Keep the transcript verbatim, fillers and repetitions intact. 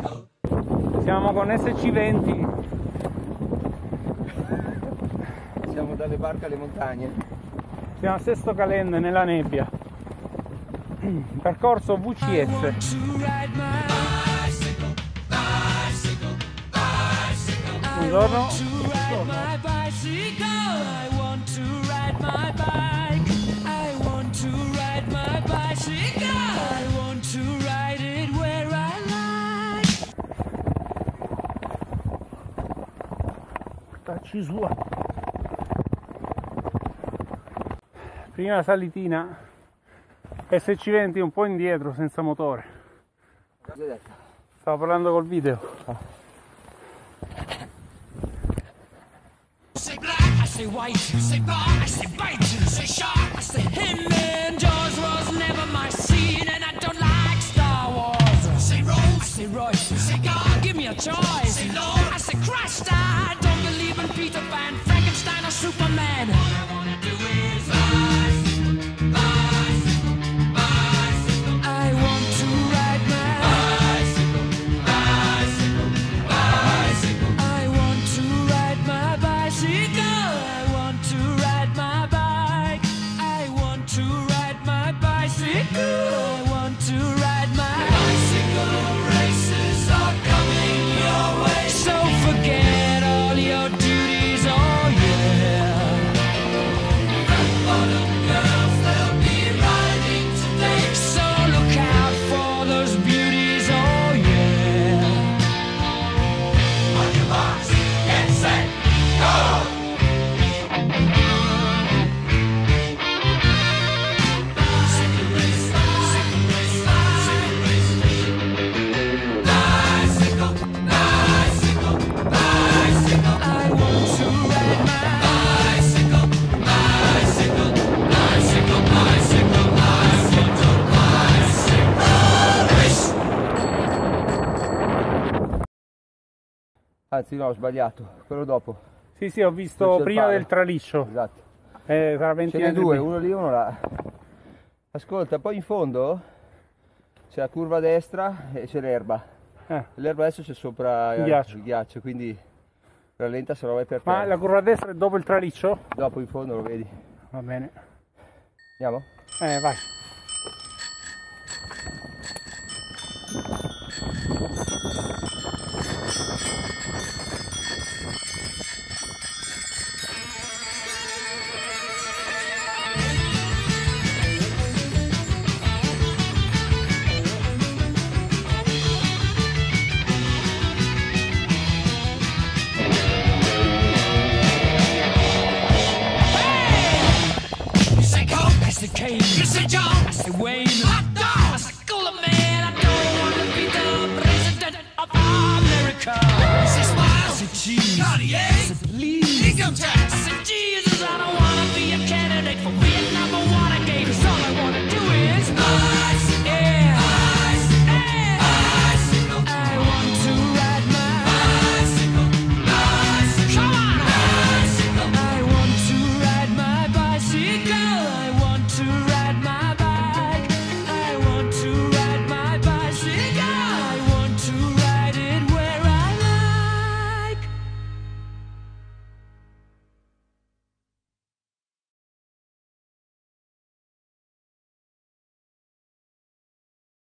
Siamo con S C venti. Siamo dalle barche alle montagne. Siamo a Sesto Calende nella nebbia. Percorso V C S. Buongiorno. Tacci sua. Prima salitina. S C venti un po' indietro senza motore. Stavo parlando col video. Ah. Say black, I say white, say bar, I say bite, say shark, I say him, and Jaws was never my scene, and I don't like Star Wars. Say Rose, I say Royce, say God, give me a choice. Say Lord, I say Christ, I don't believe in Peter Pan, Frankenstein or Superman. All I wanna do is bicycle, bicycle, bicycle. I want to ride my bicycle, bicycle, bicycle. I want to ride my bicycle. I want to ride my bike. I want to ride my bicycle. I want to ride my bicycle. Races are coming your way. So forget all your duties, oh yeah. Rock bottom girls, they'll be riding today. So look out for those beauties, oh yeah. On your marks, get set, go! Anzi no, ho sbagliato, quello dopo. Sì, sì, ho visto prima del traliccio. Esatto. Eh, sarà Ce venti n'è metri due, più. uno lì e uno là. Ascolta, poi in fondo c'è la curva a destra e c'è l'erba. Eh. L'erba adesso c'è sopra Il ghiaccio. il ghiaccio, quindi rallenta se no vai per terra. Ma la curva a destra è dopo il traliccio? Dopo in fondo lo vedi. Va bene. Andiamo? Eh, vai. Kane, you say John, I say Wayne, hot dog, I say cooler man, I don't want to be the president of America. I say smile, I say cheese, Cartier, I say please, income tax, I say Jesus, I don't want to be a candidate for Vietnam.